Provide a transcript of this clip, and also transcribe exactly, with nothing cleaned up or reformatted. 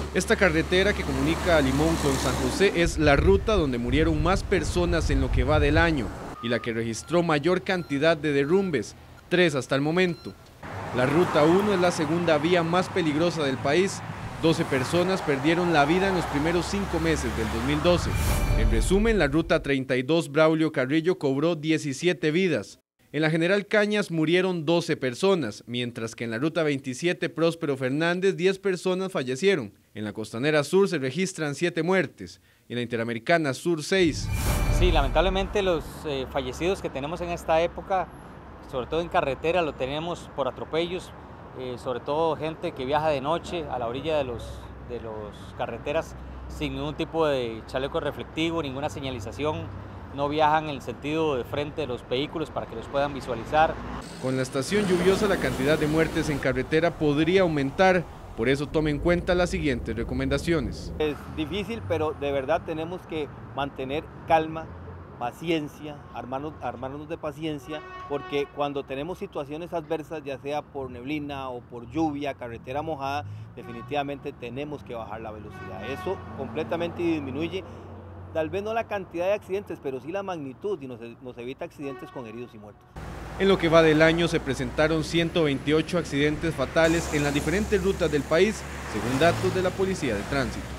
Esta carretera que comunica a Limón con San José es la ruta donde murieron más personas en lo que va del año y la que registró mayor cantidad de derrumbes, tres hasta el momento. La Ruta uno es la segunda vía más peligrosa del país. doce personas perdieron la vida en los primeros cinco meses del dos mil doce. En resumen, la Ruta treinta y dos Braulio Carrillo cobró diecisiete vidas. En la General Cañas murieron doce personas, mientras que en la Ruta veintisiete Próspero Fernández diez personas fallecieron. En la Costanera Sur se registran siete muertes, en la Interamericana Sur seis. Sí, lamentablemente los eh, fallecidos que tenemos en esta época, sobre todo en carretera, lo tenemos por atropellos, eh, sobre todo gente que viaja de noche a la orilla de los, de los carreteras sin ningún tipo de chaleco reflectivo, ninguna señalización. No viajan en el sentido de frente de los vehículos para que los puedan visualizar. Con la estación lluviosa la cantidad de muertes en carretera podría aumentar, por eso tome en cuenta las siguientes recomendaciones. Es difícil, pero de verdad tenemos que mantener calma, paciencia, armarnos, armarnos de paciencia, porque cuando tenemos situaciones adversas, ya sea por neblina o por lluvia, carretera mojada, definitivamente tenemos que bajar la velocidad. Eso completamente disminuye tal vez no la cantidad de accidentes, pero sí la magnitud y nos, nos evita accidentes con heridos y muertos. En lo que va del año se presentaron ciento veintiocho accidentes fatales en las diferentes rutas del país, según datos de la Policía de Tránsito.